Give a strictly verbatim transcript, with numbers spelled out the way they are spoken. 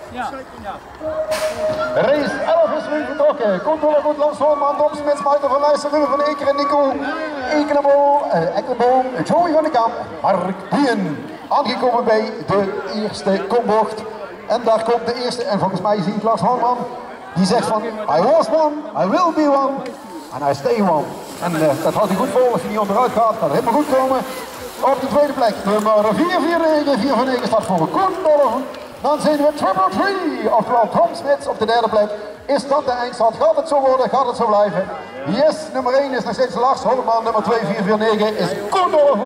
Ja. Ja. Race elf is nu vertrokken. Controle goed langs Holman, Tom Smits, Michael van Leijsen, Ruben van Eker en Nico Ekenebo, uh, Ekkenboom, Joey van de Kamp, Mark Dien. Aangekomen bij de eerste kombocht. En daar komt de eerste, en volgens mij zie ik Lars Holman, die zegt van I was one, I will be one, and I stay one. En uh, dat houdt hij goed vol, als hij niet onderuit gaat, gaat het helemaal goed komen. Op de tweede plek, nummer vier vier negen, vier vier negen staat voor Koen Dolven. Dan zien we triple three, oftewel Tom Smits op de derde plek. Is dat de eindstand? Gaat het zo worden? Gaat het zo blijven? Yes, nummer één is nog steeds Lars Holman, nummer twee vier vier negen is Koen Dolven.